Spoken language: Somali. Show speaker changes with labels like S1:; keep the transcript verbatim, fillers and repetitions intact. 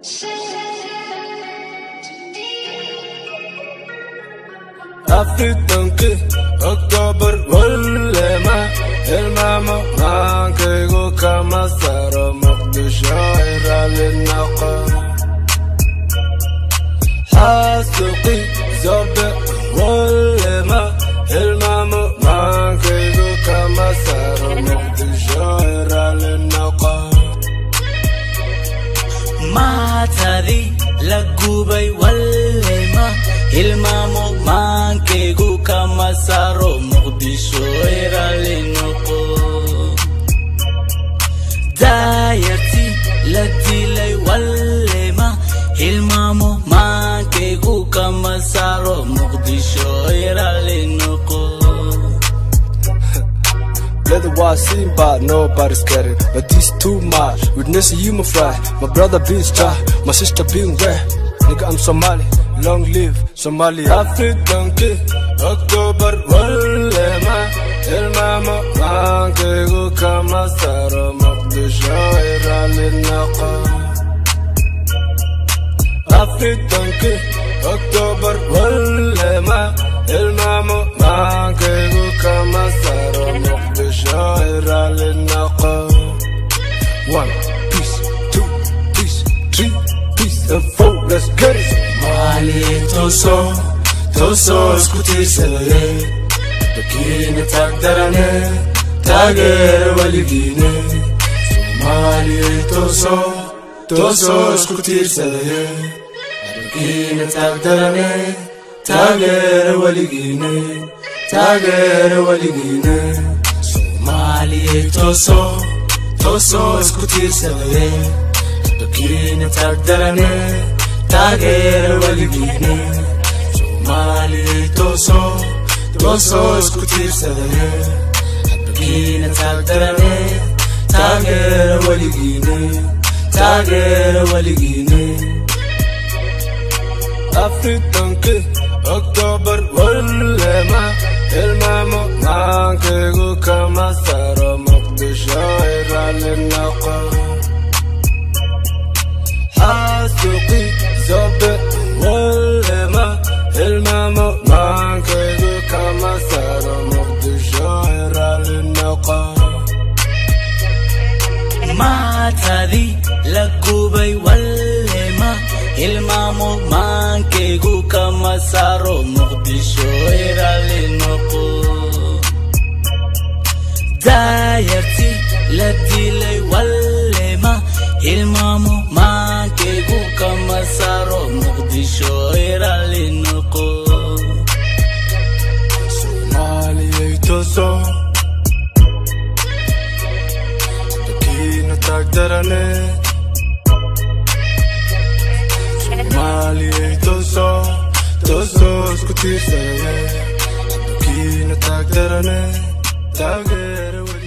S1: Afritanki October Wallema Ilmamo Mankego Kama Saro Moqdisho Iralinaqa Hasuqi Zobe Wallema Ilmamo Mankego Kama Saro Moqdisho Iralinaqa
S2: Matari Lagubay Wallema Ilmamo Mankego Kama Saro Moqdisho Iralinaqa Dayati Ladilay Wallema Ilmamo Mankego Kama Saro Moqdisho Iralinaqa
S1: Let the war seem bad, nobody's scared. But this too much. Witnessing you, my fry. My brother being star, my sister being rare. Nigga, I'm Somali. Long live Somalia. Afritanki October Wallema Ilmamo Mankego Kama Saro Moqdisho Iralinaqa Afritanki October Wallema Ilmamo Mankego Kama Saro Moqdisho Iralinaqa One piece, two piece, three piece, and four, let's get it.
S2: Mali toso, toso skutisale Dakine tagdarane, tager waligine Mali toso, toso skutisale Dakine tagdarane, tager waligine Tager waligine Mali toso, toso skutisale Dakine tagdarane Tager waligine Somali toso Toso skutisale Dakine tagdarane Tager waligine Tager waligine Afritanki October Wallema Ilmamo Mankego Kama Saro Moqdisho Iralinaqa Hasuqi Zobe Wallema Ilmamo Mankego Kama Saro Moqdisho Iralinaqa Matari Lagubay Wallema Ilmamo Mankego Kama Saro Moqdisho Iralinaqa Dayati Ladilay Wallema Ilmamo Mankego Kama Saro Moqdisho Iralinaqa
S1: Somalia toso Dakine tagdarane Somalia toso Toso skutisale Dakine tagdarane Tager